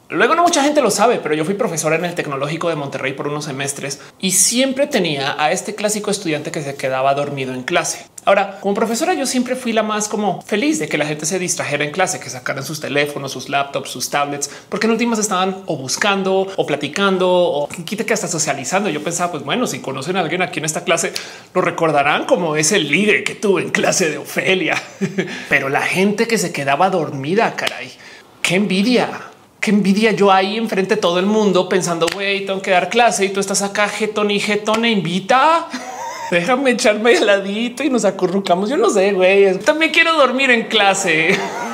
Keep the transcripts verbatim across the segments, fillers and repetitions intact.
Luego no mucha gente lo sabe, pero yo fui profesora en el Tecnológico de Monterrey por unos semestres y siempre tenía a este clásico estudiante que se quedaba dormido en clase. Ahora, como profesora, yo siempre fui la más como feliz de que la gente se distrajera en clase, que sacaran sus teléfonos, sus laptops, sus tablets, porque en últimas estaban o buscando o platicando o quita que hasta socializando. Yo pensaba, pues bueno, si conocen a alguien aquí en esta clase, lo recordarán como ese líder que tuve en clase de Ofelia. Pero la gente que se quedaba dormida, caray, qué envidia. Qué envidia yo ahí enfrente de todo el mundo pensando, güey, tengo que dar clase y tú estás acá jetón y jetón e invita. Déjame echarme heladito y nos acurrucamos. Yo no sé, güey. También quiero dormir en clase.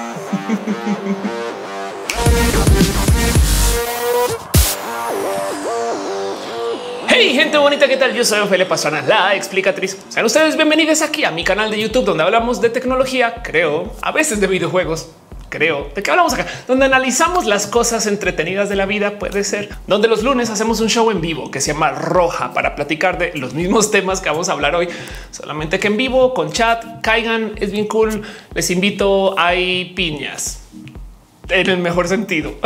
Hey, gente bonita, ¿qué tal? Yo soy Ofelia Pastrana, la explicatriz. Sean ustedes bienvenidos aquí a mi canal de YouTube, donde hablamos de tecnología, creo, a veces de videojuegos. Creo de qué hablamos acá, donde analizamos las cosas entretenidas de la vida. Puede ser donde los lunes hacemos un show en vivo que se llama Roja para platicar de los mismos temas que vamos a hablar hoy, solamente que en vivo con chat. Caigan, es bien cool. Les invito. Hay piñas en el mejor sentido.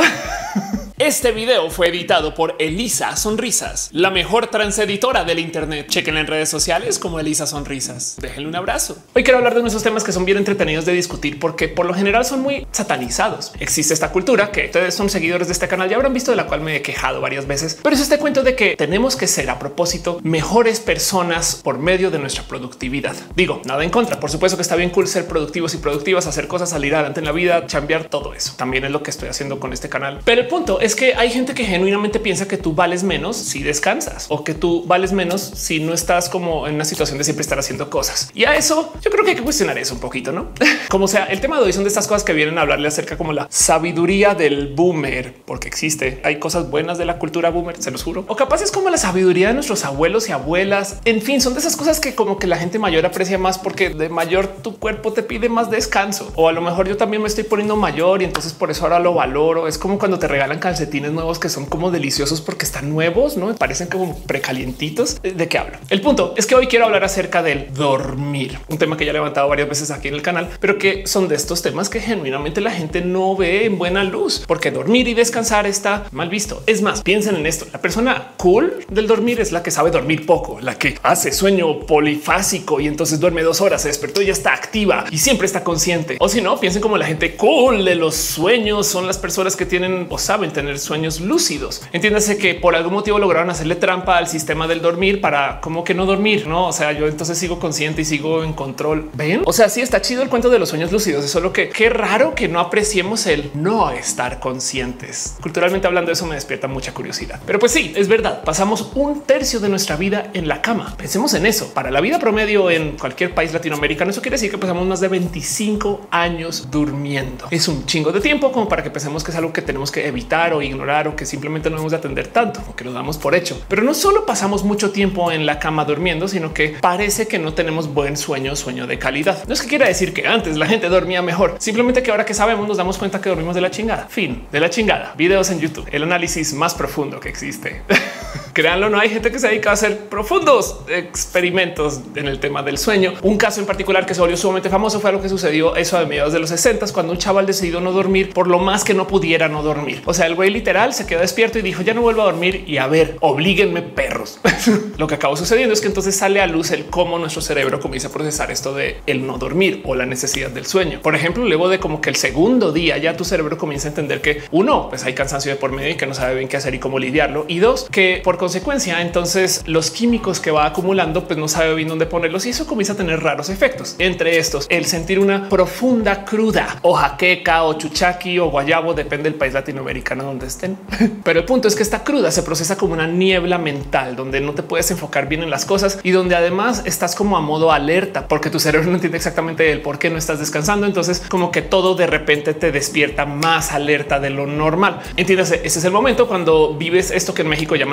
Este video fue editado por Elisa Sonrisas, la mejor transeditora del Internet. Chequenla en redes sociales como Elisa Sonrisas. Déjenle un abrazo. Hoy quiero hablar de nuestros temas que son bien entretenidos de discutir porque por lo general son muy satanizados. Existe esta cultura que ustedes son seguidores de este canal, ya habrán visto, de la cual me he quejado varias veces, pero es este cuento de que tenemos que ser a propósito mejores personas por medio de nuestra productividad. Digo, nada en contra. Por supuesto que está bien cool ser productivos y productivas, hacer cosas, salir adelante en la vida, chambear, todo eso. También es lo que estoy haciendo con este canal. Pero el punto es Es que hay gente que genuinamente piensa que tú vales menos si descansas o que tú vales menos si no estás como en una situación de siempre estar haciendo cosas. Y a eso yo creo que hay que cuestionar eso un poquito, ¿no? Como sea, el tema de hoy son de estas cosas que vienen a hablarle acerca como la sabiduría del boomer, porque existe. Hay cosas buenas de la cultura boomer, se los juro. O capaz es como la sabiduría de nuestros abuelos y abuelas. En fin, son de esas cosas que como que la gente mayor aprecia más porque de mayor tu cuerpo te pide más descanso. O a lo mejor yo también me estoy poniendo mayor y entonces por eso ahora lo valoro. Es como cuando te regalan calcetines nuevos que son como deliciosos porque están nuevos, no parecen como precalientitos. ¿De qué hablo? El punto es que hoy quiero hablar acerca del dormir, un tema que ya he levantado varias veces aquí en el canal, pero que son de estos temas que genuinamente la gente no ve en buena luz, porque dormir y descansar está mal visto. Es más, piensen en esto: la persona cool del dormir es la que sabe dormir poco, la que hace sueño polifásico y entonces duerme dos horas, se despertó y ya está activa y siempre está consciente. O si no, piensen como la gente cool de los sueños son las personas que tienen o saben tener sueños lúcidos. Entiéndase que por algún motivo lograron hacerle trampa al sistema del dormir para como que no dormir, no? O sea, yo entonces sigo consciente y sigo en control. Ven, o sea, sí está chido el cuento de los sueños lúcidos. Es solo que qué raro que no apreciemos el no estar conscientes. Culturalmente hablando, eso me despierta mucha curiosidad. Pero pues sí, es verdad. Pasamos un tercio de nuestra vida en la cama. Pensemos en eso. Para la vida promedio en cualquier país latinoamericano, eso quiere decir que pasamos más de veinticinco años durmiendo. Es un chingo de tiempo como para que pensemos que es algo que tenemos que evitar o ignorar, o que simplemente no debemos de atender tanto, o que lo damos por hecho. Pero no solo pasamos mucho tiempo en la cama durmiendo, sino que parece que no tenemos buen sueño, sueño de calidad. No es que quiera decir que antes la gente dormía mejor, simplemente que ahora que sabemos nos damos cuenta que dormimos de la chingada. Fin de la chingada. Videos en YouTube, el análisis más profundo que existe. Créanlo, no hay gente que se dedica a hacer profundos experimentos en el tema del sueño. Un caso en particular que se volvió sumamente famoso fue lo que sucedió eso a mediados de los sesenta, cuando un chaval decidió no dormir por lo más que no pudiera no dormir. O sea, el güey literal se quedó despierto y dijo ya no vuelvo a dormir y a ver, oblíguenme perros. Lo que acabó sucediendo es que entonces sale a luz el cómo nuestro cerebro comienza a procesar esto de el no dormir o la necesidad del sueño. Por ejemplo, luego de como que el segundo día ya tu cerebro comienza a entender que uno, pues hay cansancio de por medio y que no sabe bien qué hacer y cómo lidiarlo, y dos, que por consecuencia entonces los químicos que va acumulando pues no sabe bien dónde ponerlos y eso comienza a tener raros efectos. Entre estos, el sentir una profunda cruda o jaqueca o chuchaqui o guayabo, depende del país latinoamericano donde estén. Pero el punto es que esta cruda se procesa como una niebla mental donde no te puedes enfocar bien en las cosas y donde además estás como a modo alerta porque tu cerebro no entiende exactamente el por qué no estás descansando. Entonces como que todo de repente te despierta más alerta de lo normal. Entiéndase, ese es el momento cuando vives esto que en México llaman ese famoso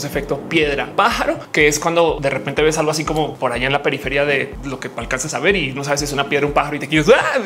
llamamos efecto piedra pájaro, que es cuando de repente ves algo así como por allá en la periferia de lo que alcanzas a ver y no sabes si es una piedra, un pájaro y te quieres. ¡Ah!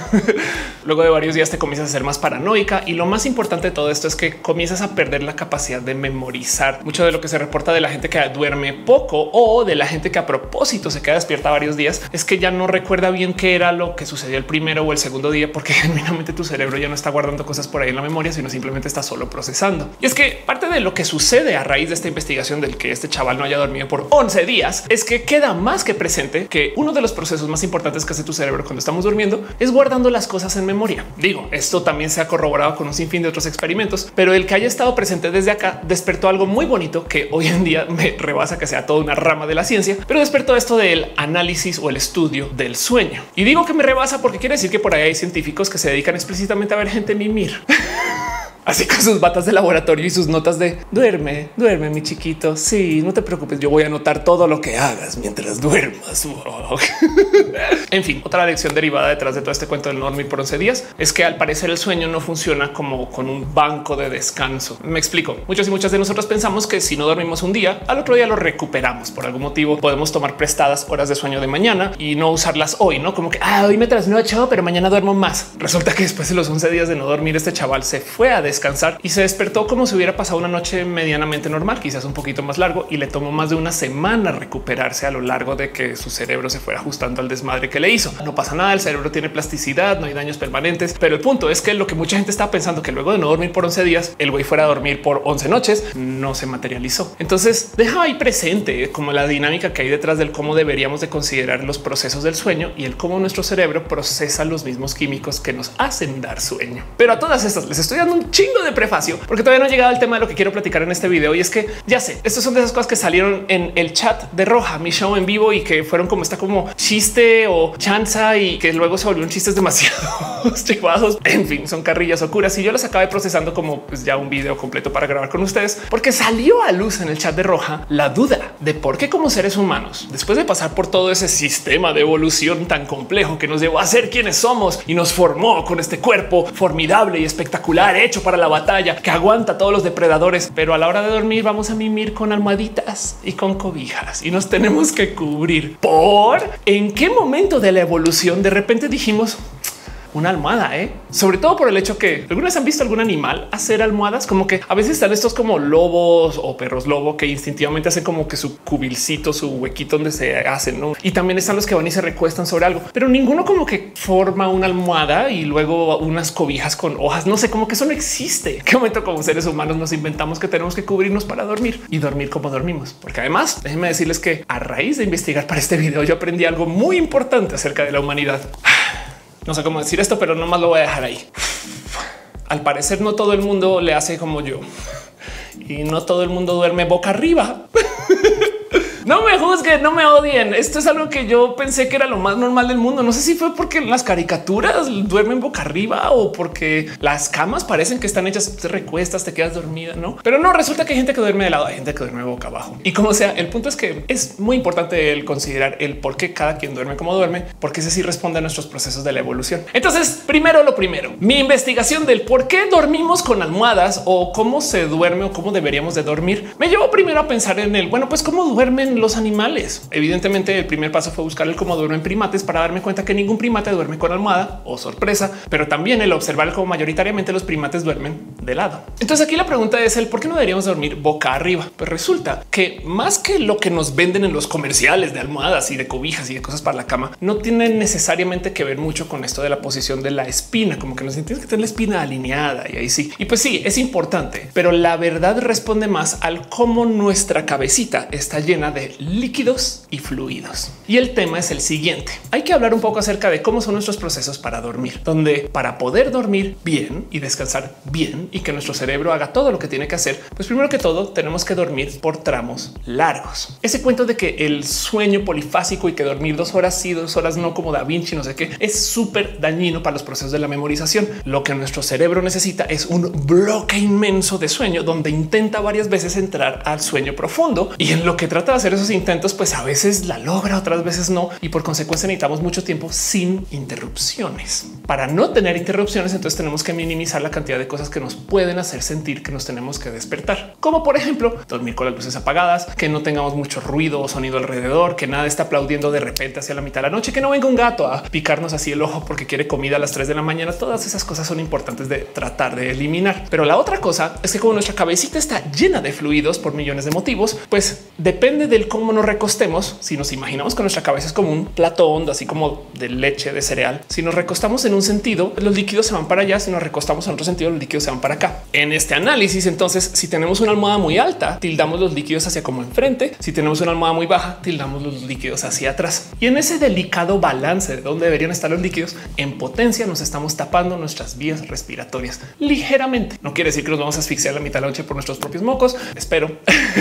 Luego de varios días te comienzas a ser más paranoica y lo más importante de todo esto es que comienzas a perder la capacidad de memorizar. Mucho de lo que se reporta de la gente que duerme poco o de la gente que a propósito se queda despierta varios días es que ya no recuerda bien qué era lo que sucedió el primero o el segundo día, porque genuinamente tu cerebro ya no está guardando cosas por ahí en la memoria, sino simplemente está solo procesando. Y es que parte de lo que sucede a raíz de esta investigación del que este chaval no haya dormido por once días es que queda más que presente que uno de los procesos más importantes que hace tu cerebro cuando estamos durmiendo es guardando las cosas en memoria. Digo, esto también se ha corroborado con un sinfín de otros experimentos, pero el que haya estado presente desde acá despertó algo muy bonito que hoy en día me rebasa que sea toda una rama de la ciencia, pero despertó esto del análisis o el estudio del sueño. Y digo que me rebasa porque quiere decir que por ahí hay científicos que se dedican explícitamente a ver gente mimir. Así con sus batas de laboratorio y sus notas de duerme, duerme, mi chiquito. Sí, no te preocupes. Yo voy a anotar todo lo que hagas mientras duermas. Wow. En fin, otra lección derivada detrás de todo este cuento del no dormir por once días es que al parecer el sueño no funciona como con un banco de descanso. Me explico. Muchos y muchas de nosotros pensamos que si no dormimos un día, al otro día lo recuperamos. Por algún motivo podemos tomar prestadas horas de sueño de mañana y no usarlas hoy, no como que ah, hoy me trasnocho, pero mañana duermo más. Resulta que después de los once días de no dormir, este chaval se fue a descansar descansar y se despertó como si hubiera pasado una noche medianamente normal, quizás un poquito más largo, y le tomó más de una semana recuperarse a lo largo de que su cerebro se fuera ajustando al desmadre que le hizo. No pasa nada, el cerebro tiene plasticidad, no hay daños permanentes, pero el punto es que lo que mucha gente está pensando, que luego de no dormir por once días, el güey fuera a dormir por once noches, no se materializó. Entonces deja ahí presente como la dinámica que hay detrás del cómo deberíamos de considerar los procesos del sueño y el cómo nuestro cerebro procesa los mismos químicos que nos hacen dar sueño. Pero a todas estas les estoy dando un chingo de prefacio porque todavía no he llegado al tema de lo que quiero platicar en este video. Y es que ya sé, estas son de esas cosas que salieron en el chat de Roja, mi show en vivo, y que fueron como esta como chiste o chanza y que luego se volvieron chistes demasiado chivados. En fin, son carrillas o curas y yo las acabé procesando como pues ya un video completo para grabar con ustedes, porque salió a luz en el chat de Roja la duda de por qué como seres humanos, después de pasar por todo ese sistema de evolución tan complejo que nos llevó a ser quienes somos y nos formó con este cuerpo formidable y espectacular hecho para la batalla que aguanta a todos los depredadores, pero a la hora de dormir vamos a mimir con almohaditas y con cobijas y nos tenemos que cubrir. ¿Por en qué momento de la evolución de repente dijimos una almohada? ¿eh? Sobre todo por el hecho que alguna vez han visto algún animal hacer almohadas, como que a veces están estos como lobos o perros lobo que instintivamente hacen como que su cubilcito, su huequito donde se hacen, ¿no? Y también están los que van y se recuestan sobre algo, pero ninguno como que forma una almohada y luego unas cobijas con hojas. No sé, como que eso no existe. ¿Qué momento como seres humanos nos inventamos que tenemos que cubrirnos para dormir y dormir como dormimos? Porque además déjenme decirles que a raíz de investigar para este video yo aprendí algo muy importante acerca de la humanidad. No sé cómo decir esto, pero nomás lo voy a dejar ahí. Al parecer no todo el mundo le hace como yo y no todo el mundo duerme boca arriba. No me juzguen, no me odien. Esto es algo que yo pensé que era lo más normal del mundo. No sé si fue porque las caricaturas duermen boca arriba o porque las camas parecen que están hechas, te recuestas, te quedas dormida, no? Pero no, resulta que hay gente que duerme de lado, hay gente que duerme boca abajo. Y como sea, el punto es que es muy importante el considerar el por qué cada quien duerme como duerme, porque ese sí responde a nuestros procesos de la evolución. Entonces, primero lo primero, mi investigación del por qué dormimos con almohadas o cómo se duerme o cómo deberíamos de dormir me llevó primero a pensar en el bueno, pues cómo duermen los animales. Evidentemente, el primer paso fue buscar el cómo duermen primates para darme cuenta que ningún primate duerme con almohada o sorpresa, pero también el observar cómo mayoritariamente los primates duermen de lado. Entonces aquí la pregunta es el por qué no deberíamos dormir boca arriba. Pues resulta que más que lo que nos venden en los comerciales de almohadas y de cobijas y de cosas para la cama, no tiene necesariamente que ver mucho con esto de la posición de la espina, como que nos tienes que tener la espina alineada y ahí sí. Y pues sí, es importante, pero la verdad responde más al cómo nuestra cabecita está llena de líquidos y fluidos. Y el tema es el siguiente. Hay que hablar un poco acerca de cómo son nuestros procesos para dormir, donde para poder dormir bien y descansar bien y que nuestro cerebro haga todo lo que tiene que hacer, pues primero que todo tenemos que dormir por tramos largos. Ese cuento de que el sueño polifásico y que dormir dos horas sí, dos horas no, como Da Vinci, no sé qué, es súper dañino para los procesos de la memorización. Lo que nuestro cerebro necesita es un bloque inmenso de sueño donde intenta varias veces entrar al sueño profundo, y en lo que trata de hacer esos intentos, pues a veces la logra, otras veces no, y por consecuencia necesitamos mucho tiempo sin interrupciones. Para no tener interrupciones, entonces tenemos que minimizar la cantidad de cosas que nos pueden hacer sentir que nos tenemos que despertar, como por ejemplo dormir con las luces apagadas, que no tengamos mucho ruido o sonido alrededor, que nada está aplaudiendo de repente hacia la mitad de la noche, que no venga un gato a picarnos así el ojo porque quiere comida a las tres de la mañana. Todas esas cosas son importantes de tratar de eliminar. Pero la otra cosa es que como nuestra cabecita está llena de fluidos por millones de motivos, pues depende del cómo nos recostemos. Si nos imaginamos que nuestra cabeza es como un plato hondo, así como de leche, de cereal, si nos recostamos en un sentido, los líquidos se van para allá. Si nos recostamos en otro sentido, los líquidos se van para acá. En este análisis, entonces, si tenemos una almohada muy alta, tildamos los líquidos hacia como enfrente. Si tenemos una almohada muy baja, tildamos los líquidos hacia atrás. Y en ese delicado balance de dónde deberían estar los líquidos, en potencia nos estamos tapando nuestras vías respiratorias ligeramente. No quiere decir que nos vamos a asfixiar la mitad de la noche por nuestros propios mocos, espero.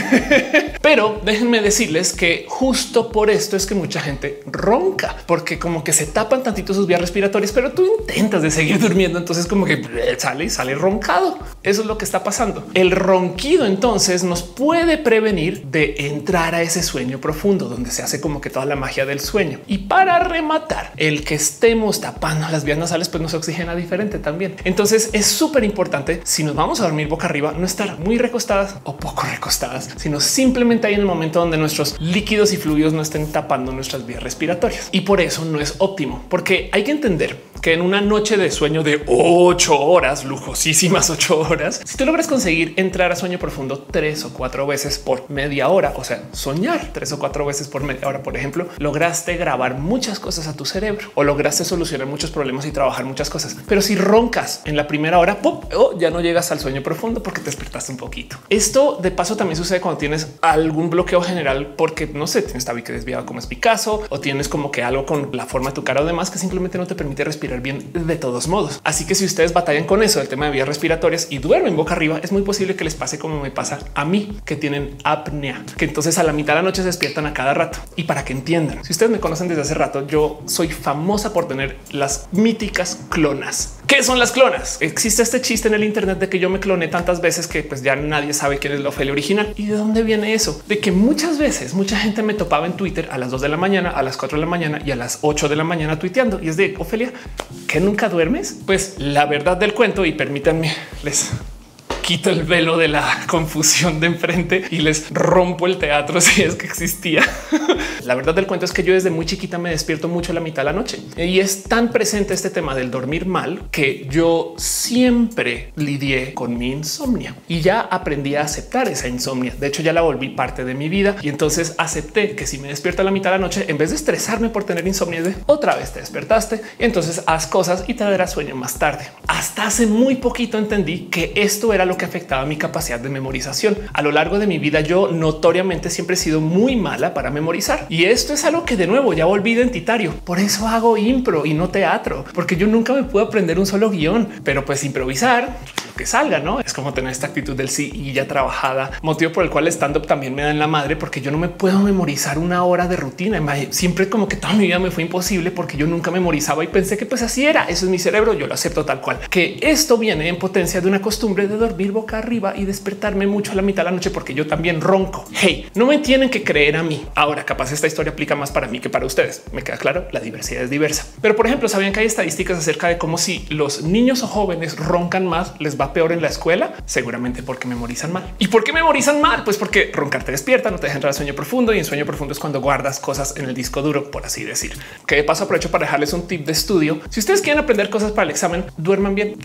Pero déjenme decirles que justo por esto es que mucha gente ronca, porque como que se tapan tantito sus vías respiratorias, pero tú intentas de seguir durmiendo, entonces como que sale y sale roncado. Eso es lo que está pasando. El ronquido entonces nos puede prevenir de entrar a ese sueño profundo donde se hace como que toda la magia del sueño. Y para rematar, el que estemos tapando las vías nasales pues nos oxigena diferente también. Entonces es súper importante, si nos vamos a dormir boca arriba, no estar muy recostadas o poco recostadas, sino simplemente ahí en el momento donde nuestros líquidos y fluidos no estén tapando nuestras vías respiratorias. Y por eso no es óptimo, porque hay que entender que en una noche de sueño de ocho horas, lujosísimas ocho horas, si tú logras conseguir entrar a sueño profundo tres o cuatro veces por media hora, o sea, soñar tres o cuatro veces por media hora, por ejemplo, lograste grabar muchas cosas a tu cerebro o lograste solucionar muchos problemas y trabajar muchas cosas. Pero si roncas en la primera hora, ¡pum!, oh, ya no llegas al sueño profundo porque te despertaste un poquito. Esto de paso también sucede cuando tienes algún bloqueo general, porque no sé, tienes tabique desviado como es Picasso, o tienes como que algo con la forma de tu cara o demás que simplemente no te permite respirar bien de todos modos. Así que si ustedes batallan con eso, el tema de vías respiratorias y duermen boca arriba, es muy posible que les pase como me pasa a mí, que tienen apnea, que entonces a la mitad de la noche se despiertan a cada rato. Y para que entiendan, si ustedes me conocen desde hace rato, yo soy famosa por tener las míticas clonas. ¿Qué son las clonas? Existe este chiste en el internet de que yo me cloné tantas veces que pues ya nadie sabe quién es la Ofelia original. ¿Y de dónde viene eso? De que muchas veces mucha gente me topaba en Twitter a las dos de la mañana, a las cuatro de la mañana y a las ocho de la mañana tuiteando. Y es de Ofelia, ¿que nunca duermes? Pues la verdad del cuento, y permítanme, les quito el velo de la confusión de enfrente y les rompo el teatro si es que existía. La verdad del cuento es que yo desde muy chiquita me despierto mucho a la mitad de la noche y es tan presente este tema del dormir mal que yo siempre lidié con mi insomnio y ya aprendí a aceptar esa insomnia. De hecho, ya la volví parte de mi vida y entonces acepté que si me despierto a la mitad de la noche, en vez de estresarme por tener insomnio, de otra vez te despertaste y entonces haz cosas y te darás sueño más tarde. Hasta hace muy poquito entendí que esto era lo que afectaba mi capacidad de memorización. A lo largo de mi vida, yo notoriamente siempre he sido muy mala para memorizar. Y esto es algo que de nuevo ya volví identitario. Por eso hago impro y no teatro, porque yo nunca me pude aprender un solo guión, pero pues improvisar lo que salga, ¿no? Es como tener esta actitud del sí y ya trabajada, motivo por el cual el stand up también me da en la madre, porque yo no me puedo memorizar una hora de rutina. Siempre como que toda mi vida me fue imposible porque yo nunca memorizaba y pensé que pues así era. Eso es mi cerebro. Yo lo acepto tal cual. Que esto viene en potencia de una costumbre de dormir boca arriba y despertarme mucho a la mitad de la noche porque yo también ronco. Hey, no me tienen que creer a mí. Ahora, capaz esta historia aplica más para mí que para ustedes. Me queda claro, la diversidad es diversa. Pero por ejemplo, ¿sabían que hay estadísticas acerca de cómo si los niños o jóvenes roncan más, les va peor en la escuela? Seguramente porque memorizan mal. ¿Y por qué memorizan mal? Pues porque roncar te despierta, no te deja entrar al sueño profundo, y en sueño profundo es cuando guardas cosas en el disco duro, por así decir. Que de paso aprovecho para dejarles un tip de estudio. Si ustedes quieren aprender cosas para el examen, duerman bien.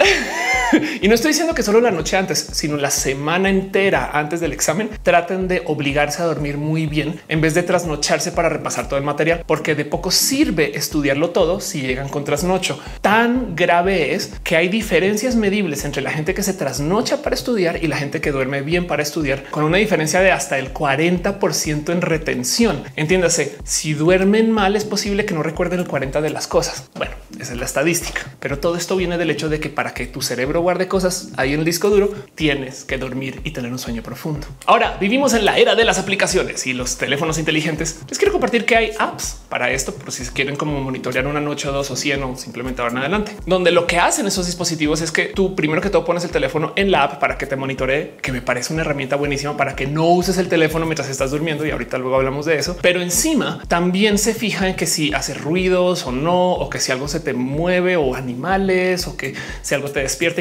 Y no estoy diciendo que solo la noche antes, sino la semana entera antes del examen, traten de obligarse a dormir muy bien en vez de trasnocharse para repasar todo el material, porque de poco sirve estudiarlo todo si llegan con trasnocho. Tan grave es que hay diferencias medibles entre la gente que se trasnocha para estudiar y la gente que duerme bien para estudiar, con una diferencia de hasta el cuarenta por ciento en retención. Entiéndase, si duermen mal es posible que no recuerden el cuarenta de las cosas. Bueno, esa es la estadística, pero todo esto viene del hecho de que para que tu cerebro guarde cosas ahí en el disco duro, tienes que dormir y tener un sueño profundo. Ahora vivimos en la era de las aplicaciones y los teléfonos inteligentes. Les quiero compartir que hay apps para esto, por si quieren como monitorear una noche o dos o cien o simplemente van adelante, donde lo que hacen esos dispositivos es que tú primero que todo pones el teléfono en la app para que te monitoree, que me parece una herramienta buenísima para que no uses el teléfono mientras estás durmiendo, y ahorita luego hablamos de eso. Pero encima también se fija en que si hace ruidos o no, o que si algo se te mueve o animales, o que si algo te despierta y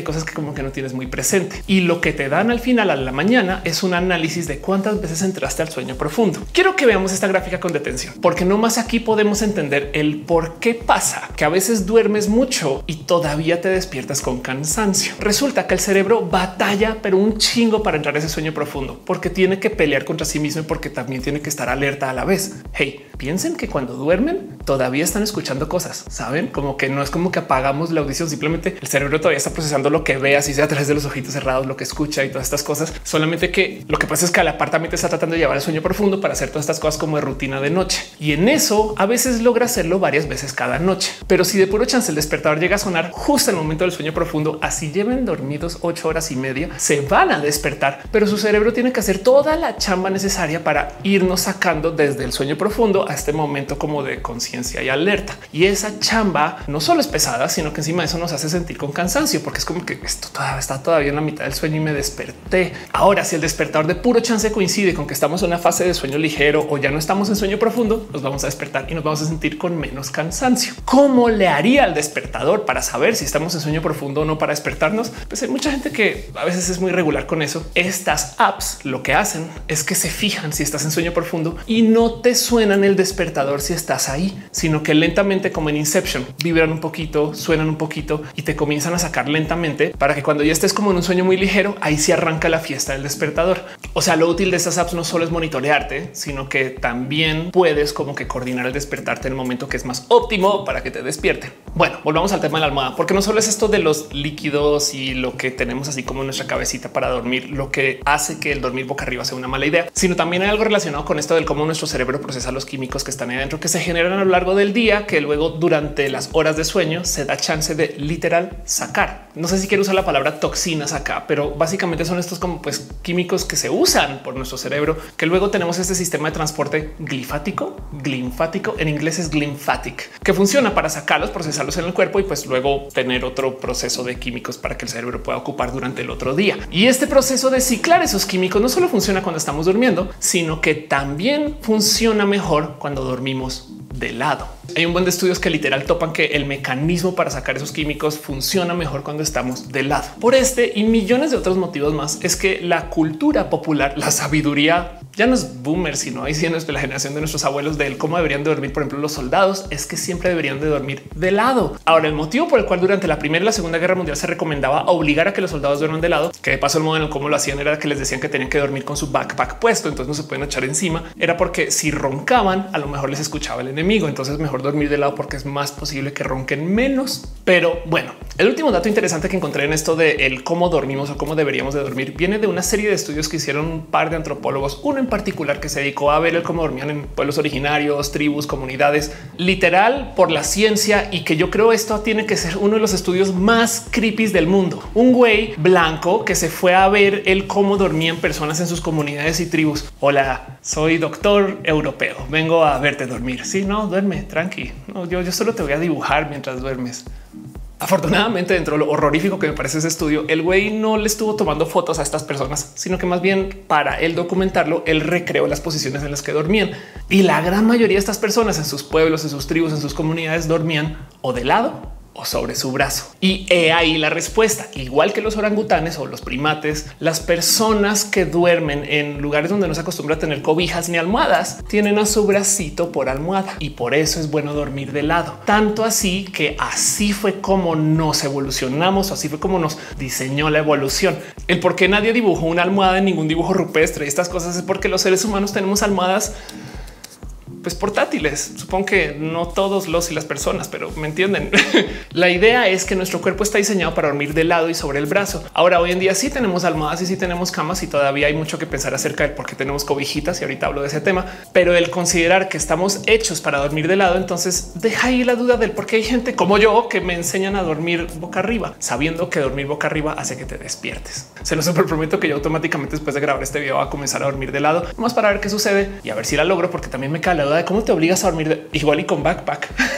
cosas que como que no tienes muy presente. Y lo que te dan al final a la mañana es un análisis de cuántas veces entraste al sueño profundo. Quiero que veamos esta gráfica con detención, porque no más aquí podemos entender el por qué pasa que a veces duermes mucho y todavía te despiertas con cansancio. Resulta que el cerebro batalla, pero un chingo para entrar a ese sueño profundo, porque tiene que pelear contra sí mismo y porque también tiene que estar alerta a la vez. Hey, piensen que cuando duermen todavía están escuchando cosas, saben, como que no es como que apagamos la audición, simplemente el cerebro todavía está procesando lo que ve, así sea a través de los ojitos cerrados, lo que escucha y todas estas cosas. Solamente que lo que pasa es que el apartamento está tratando de llevar el sueño profundo para hacer todas estas cosas como de rutina de noche, y en eso a veces logra hacerlo varias veces cada noche. Pero si de puro chance el despertador llega a sonar justo en el momento del sueño profundo, así lleven dormidos ocho horas y media, se van a despertar, pero su cerebro tiene que hacer toda la chamba necesaria para irnos sacando desde el sueño profundo a este momento como de conciencia y alerta. Y esa chamba no solo es pesada, sino que encima de eso nos hace sentir con cansancio, porque es como que esto todavía está todavía en la mitad del sueño y me desperté. Ahora, si el despertador de puro chance coincide con que estamos en una fase de sueño ligero o ya no estamos en sueño profundo, nos vamos a despertar y nos vamos a sentir con menos cansancio. ¿Cómo le haría al despertador para saber si estamos en sueño profundo o no para despertarnos? Pues hay mucha gente que a veces es muy regular con eso. Estas apps lo que hacen es que se fijan si estás en sueño profundo y no te suenan el despertador si estás ahí, sino que lentamente, como en Inception, vibran un poquito, suenan un poquito y te comienzan a sacar lentamente para que cuando ya estés como en un sueño muy ligero, ahí se arranca la fiesta del despertador. O sea, lo útil de estas apps no solo es monitorearte, sino que también puedes como que coordinar el despertarte en el momento que es más óptimo para que te despierten. Bueno, volvamos al tema de la almohada, porque no solo es esto de los líquidos y lo que tenemos así como en nuestra cabecita para dormir, lo que hace que el dormir boca arriba sea una mala idea, sino también hay algo relacionado con esto del cómo nuestro cerebro procesa los químicos que están ahí adentro, que se generan a lo largo del día, que luego durante las horas de sueño se da chance de literal sacar. No sé si quiero usar la palabra toxinas acá, pero básicamente son estos como pues químicos que se usan por nuestro cerebro, que luego tenemos este sistema de transporte glifático, glinfático, en inglés es glymphatic, que funciona para sacarlos, procesarlos en el cuerpo y pues luego tener otro proceso de químicos para que el cerebro pueda ocupar durante el otro día. Y este proceso de ciclar esos químicos no solo funciona cuando estamos durmiendo, sino que también funciona mejor cuando dormimos de lado. Hay un buen de estudios que literal topan que el mecanismo para sacar esos químicos funciona mejor cuando estamos de lado. Por este y millones de otros motivos más es que la cultura popular, la sabiduría, ya no es boomer, sino ahí sí es de la generación de nuestros abuelos de cómo deberían de dormir. Por ejemplo, los soldados es que siempre deberían de dormir de lado. Ahora, el motivo por el cual durante la Primera y la Segunda Guerra Mundial se recomendaba obligar a que los soldados duerman de lado, que de paso el modo en cómo lo hacían era que les decían que tenían que dormir con su backpack puesto, entonces no se pueden echar encima, era porque si roncaban a lo mejor les escuchaba el enemigo, entonces mejor dormir de lado porque es más posible que ronquen menos. Pero bueno, el último dato interesante que encontré en esto de el cómo dormimos o cómo deberíamos de dormir viene de una serie de estudios que hicieron un par de antropólogos, uno en particular que se dedicó a ver el cómo dormían en pueblos originarios, tribus, comunidades, literal por la ciencia, y que yo creo esto tiene que ser uno de los estudios más creepy del mundo. Un güey blanco que se fue a ver el cómo dormían personas en sus comunidades y tribus. Hola, soy doctor europeo, vengo a verte dormir. Sí, no, duerme, tranqui. No, yo, yo solo te voy a dibujar mientras duermes. Afortunadamente, dentro de lo horrorífico que me parece ese estudio, el güey no le estuvo tomando fotos a estas personas, sino que más bien para él documentarlo, él recreó las posiciones en las que dormían. Y la gran mayoría de estas personas en sus pueblos, en sus tribus, en sus comunidades dormían o de lado o sobre su brazo. Y he ahí la respuesta. Igual que los orangutanes o los primates, las personas que duermen en lugares donde no se acostumbra a tener cobijas ni almohadas tienen a su bracito por almohada, y por eso es bueno dormir de lado. Tanto así que así fue como nos evolucionamos, así fue como nos diseñó la evolución. El por qué nadie dibujó una almohada en ningún dibujo rupestre y estas cosas es porque los seres humanos tenemos almohadas pues portátiles. Supongo que no todos los y las personas, pero me entienden. La idea es que nuestro cuerpo está diseñado para dormir de lado y sobre el brazo. Ahora, hoy en día sí tenemos almohadas y sí tenemos camas, y todavía hay mucho que pensar acerca de por qué tenemos cobijitas, y ahorita hablo de ese tema, pero el considerar que estamos hechos para dormir de lado, entonces deja ahí la duda del por qué hay gente como yo que me enseñan a dormir boca arriba, sabiendo que dormir boca arriba hace que te despiertes. Se lo super prometo que yo automáticamente después de grabar este video voy a comenzar a dormir de lado, más para ver qué sucede y a ver si la logro, porque también me cae la duda de cómo te obligas a dormir de, igual y con backpack.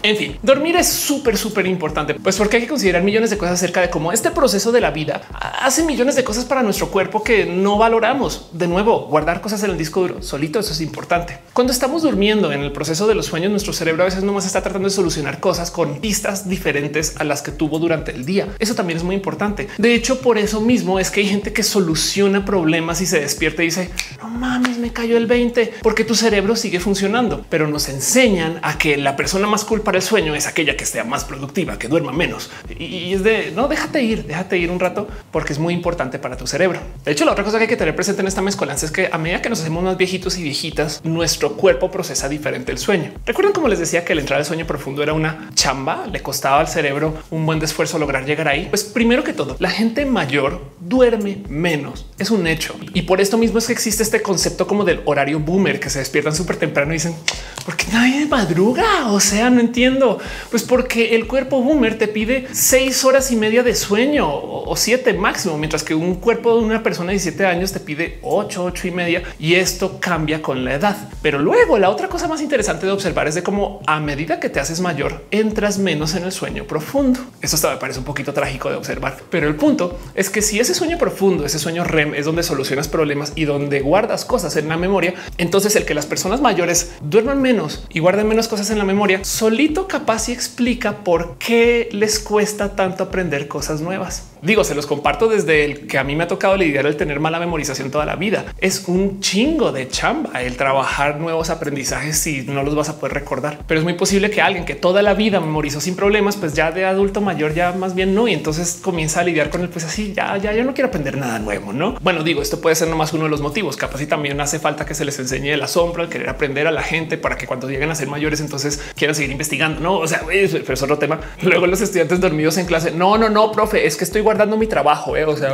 En fin, dormir es súper, súper importante, pues porque hay que considerar millones de cosas acerca de cómo este proceso de la vida hace millones de cosas para nuestro cuerpo que no valoramos. De nuevo, guardar cosas en el disco duro solito, eso es importante. Cuando estamos durmiendo en el proceso de los sueños, nuestro cerebro a veces nomás está tratando de solucionar cosas con pistas diferentes a las que tuvo durante el día. Eso también es muy importante. De hecho, por eso mismo es que hay gente que soluciona problemas y se despierta y dice, no mames, me cayó el veinte, porque tu cerebro sigue funcionando. Pero nos enseñan a que la persona más cool para el sueño es aquella que sea más productiva, que duerma menos. Y es de no, déjate ir, déjate ir un rato, porque es muy importante para tu cerebro. De hecho, la otra cosa que hay que tener presente en esta mezcolanza es que a medida que nos hacemos más viejitos y viejitas, nuestro cuerpo procesa diferente el sueño. Recuerden cómo les decía que el entrar al sueño profundo era una chamba, le costaba al cerebro un buen esfuerzo lograr llegar ahí. Pues primero que todo, la gente mayor duerme menos, es un hecho. Y por esto mismo es que existe este concepto como del horario boomer, que se despiertan súper temprano y dicen, ¿por qué nadie madruga? O sea, no entiendo. Pues porque el cuerpo boomer te pide seis horas y media de sueño o siete máximo, mientras que un cuerpo de una persona de diecisiete años te pide ocho, ocho y media, y esto cambia con la edad. Pero luego la otra cosa más interesante de observar es de cómo a medida que te haces mayor, entras menos en el sueño profundo. Eso hasta me parece un poquito trágico de observar, pero el punto es que si ese sueño profundo, ese sueño R E M es donde solucionas problemas y donde guardas cosas en la memoria, entonces el que las personas mayores duerman menos y guarden menos cosas en la memoria solito capaz y explica por qué les cuesta tanto aprender cosas nuevas. Digo, se los comparto desde el que a mí me ha tocado lidiar el tener mala memorización toda la vida. Es un chingo de chamba el trabajar nuevos aprendizajes si no los vas a poder recordar, pero es muy posible que alguien que toda la vida memorizó sin problemas, pues ya de adulto mayor ya más bien no, y entonces comienza a lidiar con el pues así ya, ya yo no quiero aprender nada nuevo, no? Bueno, digo, esto puede ser nomás uno de los motivos. Capaz y también hace falta que se les enseñe el asombro, el querer aprender a la gente para que cuando lleguen a ser mayores, entonces quieran seguir investigando. No, o sea, pero es otro tema. Luego los estudiantes dormidos en clase. No, no, no, profe, es que estoy guardando mi trabajo. Eh? O sea,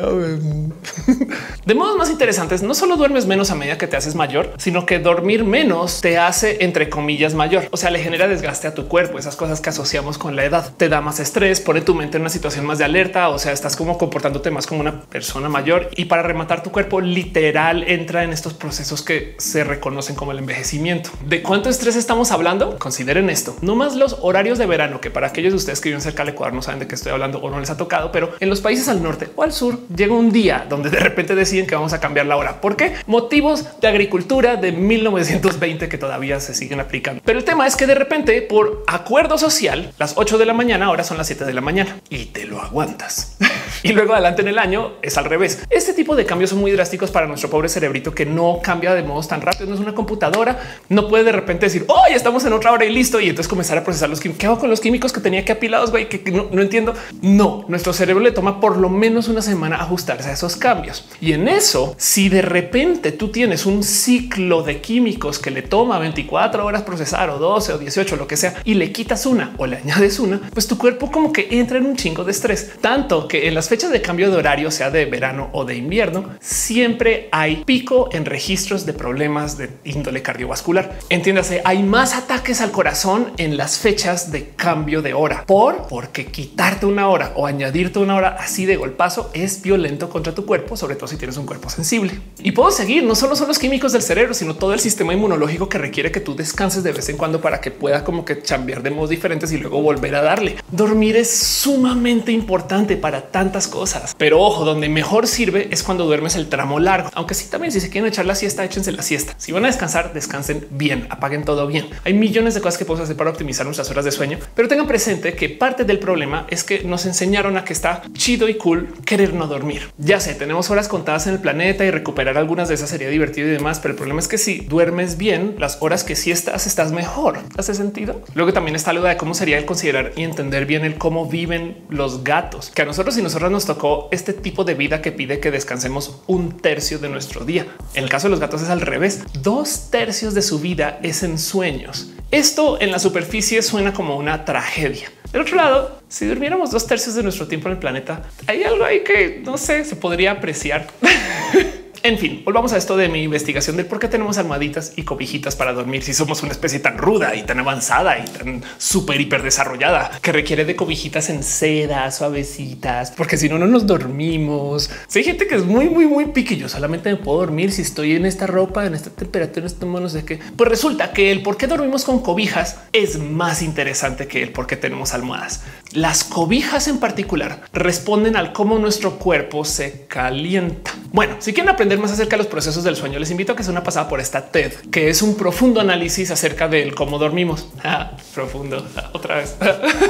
de modos más interesantes, no solo duermes menos a medida que te haces mayor, sino que dormir menos te hace, entre comillas, mayor. O sea, le genera desgaste a tu cuerpo, esas cosas que asociamos con la edad. Te da más estrés, pone tu mente en una situación más de alerta. O sea, estás como comportándote más como una persona mayor, y para rematar, tu cuerpo literal entra en estos procesos que se reconocen como el envejecimiento. ¿De cuánto estrés estamos hablando? Consideren esto. No más los horarios de verano, que para aquellos de ustedes que viven cerca del Ecuador no saben de qué estoy hablando o no les ha tocado, pero en los países al norte o al sur llega un día donde de repente deciden que vamos a cambiar la hora. ¿Por qué? Motivos de agricultura de mil novecientos veinte que todavía se siguen aplicando. Pero el tema es que de repente, por acuerdo social, las ocho de la mañana ahora son las siete de la mañana y te lo aguantas. Y luego adelante en el año es al revés. Este tipo de cambios son muy drásticos para nuestro pobre cerebrito, que no cambia de modos tan rápido. No es una computadora, no puede de repente decir hoy estamos en otra hora y listo, y entonces comenzar a procesar los químicos. ¿Qué hago con los químicos que tenía que apilados? Güey, que no, no entiendo. No, nuestro cerebro le toma por lo menos una semana ajustarse a esos cambios. Y en eso, si de repente tú tienes un ciclo de químicos que le toma veinticuatro horas procesar o doce o dieciocho, lo que sea, y le quitas una o le añades una, pues tu cuerpo como que entra en un chingo de estrés, tanto que en las fechas de cambio de horario, sea de verano o de invierno, siempre hay pico en registros de problemas de índole cardiovascular. Entiéndase, hay más ataques al corazón en las fechas de cambio de hora por porque quitarte una hora o añadirte una hora así de golpazo es violento contra tu cuerpo, sobre todo si tienes un cuerpo sensible. Y puedo seguir, no solo son los químicos del cerebro, sino todo el sistema inmunológico que requiere que tú descanses de vez en cuando para que pueda como que chambear de modos diferentes y luego volver a darle. Dormir es sumamente importante para tantas cosas, pero ojo, donde mejor sirve es cuando duermes el tramo largo. Aunque sí, también si se quieren echar la siesta, échense la siesta. Si van a descansar, descansen bien, apaguen todo bien. Hay millones de cosas que podemos hacer para optimizar nuestras horas de sueño, pero tengan presente que parte del problema es que nos enseñaron a que está chido y cool querer no dormir. Ya sé, tenemos horas contadas en el planeta y recuperar algunas de esas sería divertido y demás, pero el problema es que si duermes bien, las horas que sí estás, estás mejor. ¿Hace sentido? Luego también está la duda de cómo sería el considerar y entender bien el cómo viven los gatos, que a nosotros y nosotras nos tocó este tipo de vida que pide que descansemos un tercio de nuestro día. En el caso de los gatos es al revés. Dos tercios de su vida es en sueños. Esto en la superficie suena como una tragedia. Del otro lado, si durmiéramos dos tercios de nuestro tiempo en el planeta, hay algo ahí que no sé, se podría apreciar. En fin, volvamos a esto de mi investigación del por qué tenemos almohaditas y cobijitas para dormir si somos una especie tan ruda y tan avanzada y tan súper hiper desarrollada que requiere de cobijitas en seda, suavecitas, porque si no, no nos dormimos. Si hay gente que es muy, muy, muy piqui, yo solamente me puedo dormir si estoy en esta ropa, en esta temperatura, en este modo, no sé qué. Pues resulta que el por qué dormimos con cobijas es más interesante que el por qué tenemos almohadas. Las cobijas en particular responden al cómo nuestro cuerpo se calienta. Bueno, si quieren aprender más acerca de los procesos del sueño, les invito a que se una pasada por esta TED, que es un profundo análisis acerca del cómo dormimos. Ah, profundo. Ah, otra vez.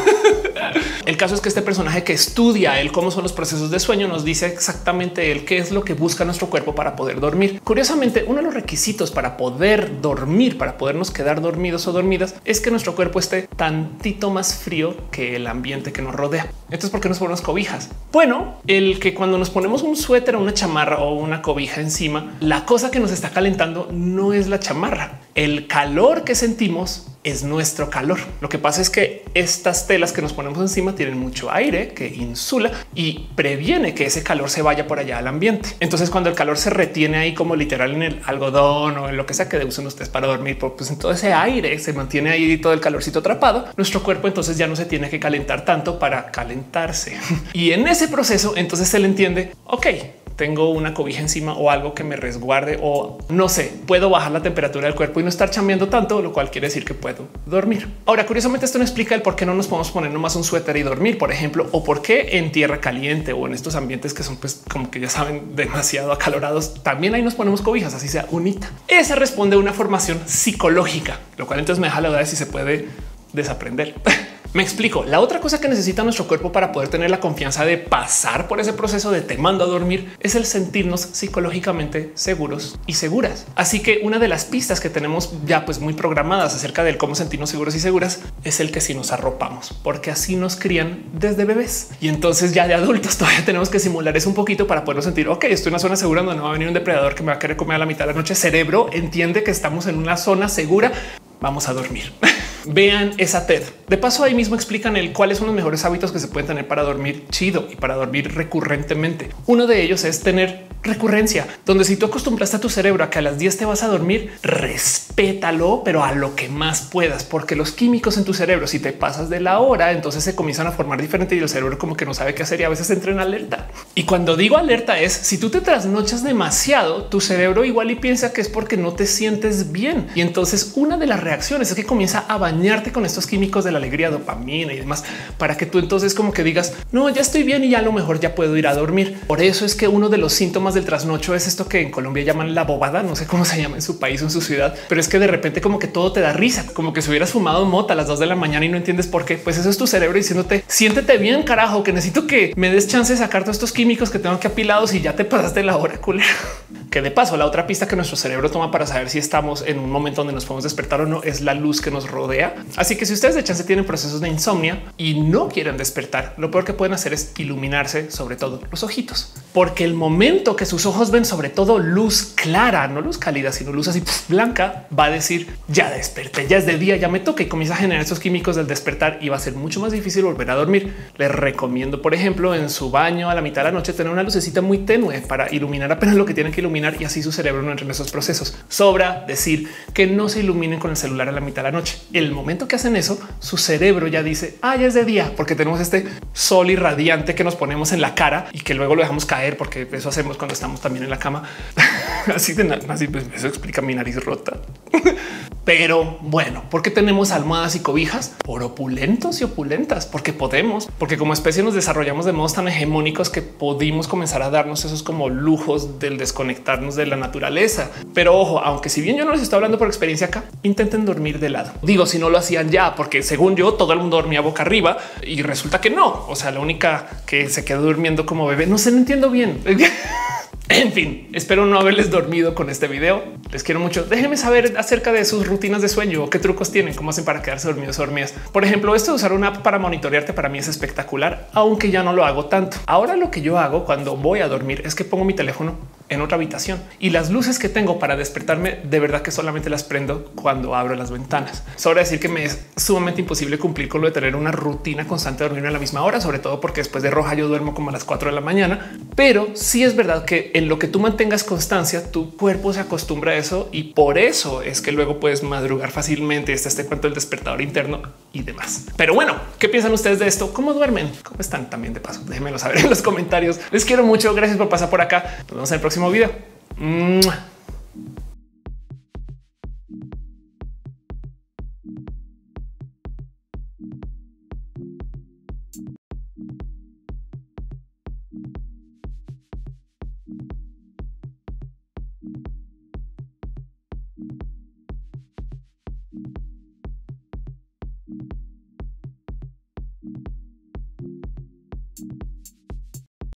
El caso es que este personaje que estudia el cómo son los procesos de sueño nos dice exactamente el qué es lo que busca nuestro cuerpo para poder dormir. Curiosamente, uno de los requisitos para poder dormir, para podernos quedar dormidos o dormidas, es que nuestro cuerpo esté tantito más frío que el ambiente que nos rodea. Entonces, ¿por qué nos ponemos cobijas? Bueno, el que cuando nos ponemos un suéter o una chamarra o una cobija encima, la cosa que nos está calentando no es la chamarra. El calor que sentimos es nuestro calor. Lo que pasa es que estas telas que nos ponemos encima tienen mucho aire que insula y previene que ese calor se vaya por allá al ambiente. Entonces, cuando el calor se retiene ahí como literal en el algodón o en lo que sea que usen ustedes para dormir, pues en todo ese aire se mantiene ahí todo el calorcito atrapado. Nuestro cuerpo entonces ya no se tiene que calentar tanto para calentarse. Y en ese proceso entonces se le entiende, ok, tengo una cobija encima o algo que me resguarde o no sé, puedo bajar la temperatura del cuerpo y no estar chambeando tanto, lo cual quiere decir que puedo dormir. Ahora, curiosamente, esto no explica el por qué no nos podemos poner nomás un suéter y dormir, por ejemplo, o por qué en tierra caliente o en estos ambientes que son pues como que ya saben demasiado acalorados, también ahí nos ponemos cobijas, así sea unita. Esa responde a una formación psicológica, lo cual entonces me deja la duda de si se puede desaprender. Me explico. La otra cosa que necesita nuestro cuerpo para poder tener la confianza de pasar por ese proceso de te mando a dormir es el sentirnos psicológicamente seguros y seguras. Así que una de las pistas que tenemos ya pues muy programadas acerca del cómo sentirnos seguros y seguras es el que si nos arropamos, porque así nos crían desde bebés. Y entonces ya de adultos todavía tenemos que simular eso un poquito para podernos sentir, ok, estoy en una zona segura donde no va a venir un depredador que me va a querer comer a la mitad de la noche. Cerebro entiende que estamos en una zona segura. Vamos a dormir. Vean esa TED. De paso, ahí mismo explican el cuáles son los mejores hábitos que se pueden tener para dormir chido y para dormir recurrentemente. Uno de ellos es tener recurrencia, donde si tú acostumbraste a tu cerebro a que a las diez te vas a dormir, respétalo, pero a lo que más puedas, porque los químicos en tu cerebro, si te pasas de la hora, entonces se comienzan a formar diferente y el cerebro como que no sabe qué hacer y a veces entra en alerta. Y cuando digo alerta es si tú te trasnochas demasiado, tu cerebro igual y piensa que es porque no te sientes bien. Y entonces una de las reacciones es que comienza a bañarte con estos químicos de la alegría, dopamina y demás, para que tú entonces como que digas, no, ya estoy bien y ya a lo mejor ya puedo ir a dormir. Por eso es que uno de los síntomas del trasnocho es esto que en Colombia llaman la bobada. No sé cómo se llama en su país o en su ciudad, pero es que de repente como que todo te da risa, como que si hubieras fumado mota a las dos de la mañana y no entiendes por qué. Pues eso es tu cerebro diciéndote, siéntete bien, carajo, que necesito que me des chance de sacar todos estos químicos que tengo aquí apilados y ya te pasaste la hora, culera. Que de paso, la otra pista que nuestro cerebro toma para saber si estamos en un momento donde nos podemos despertar o no es la luz que nos rodea. Así que si ustedes de chance tienen procesos de insomnia y no quieren despertar, lo peor que pueden hacer es iluminarse, sobre todo los ojitos, porque el momento que sus ojos ven sobre todo luz clara, no luz cálida, sino luz así pf, blanca, va a decir ya desperté, ya es de día, ya me toca, y comienza a generar estos químicos del despertar y va a ser mucho más difícil volver a dormir. Les recomiendo, por ejemplo, en su baño a la mitad de la noche tener una lucecita muy tenue para iluminar apenas lo que tienen que iluminar y así su cerebro no entra en esos procesos. Sobra decir que no se iluminen con el celular a la mitad de la noche. El momento que hacen eso, su cerebro ya dice, ah, ya es de día, porque tenemos este sol irradiante que nos ponemos en la cara y que luego lo dejamos caer, porque eso hacemos cuando estamos también en la cama. Así de nada, así pues eso explica mi nariz rota. Pero bueno, ¿por qué tenemos almohadas y cobijas? Por opulentos y opulentas, porque podemos, porque como especie nos desarrollamos de modos tan hegemónicos que pudimos comenzar a darnos esos como lujos del desconectarnos de la naturaleza. Pero ojo, aunque si bien yo no les estoy hablando por experiencia acá, intenten dormir de lado. Digo, si no lo hacían ya, porque según yo todo el mundo dormía boca arriba y resulta que no. O sea, la única que se quedó durmiendo como bebé, no sé, no entiendo bien. En fin, espero no haberles dormido con este video. Les quiero mucho. Déjenme saber acerca de sus rutinas de sueño o qué trucos tienen, cómo hacen para quedarse dormidos o dormidas. Por ejemplo, esto de usar una app para monitorearte para mí es espectacular, aunque ya no lo hago tanto. Ahora lo que yo hago cuando voy a dormir es que pongo mi teléfono en otra habitación y las luces que tengo para despertarme de verdad que solamente las prendo cuando abro las ventanas. Sobra decir que me es sumamente imposible cumplir con lo de tener una rutina constante de dormir a la misma hora, sobre todo porque después de roja yo duermo como a las cuatro de la mañana. Pero sí es verdad que en lo que tú mantengas constancia, tu cuerpo se acostumbra a eso y por eso es que luego puedes madrugar fácilmente. Está este cuento del despertador interno y demás. Pero bueno, ¿qué piensan ustedes de esto? ¿Cómo duermen? ¿Cómo están? También de paso, déjenmelo saber en los comentarios. Les quiero mucho. Gracias por pasar por acá. Nos vemos en el próximo video. ¡Mua!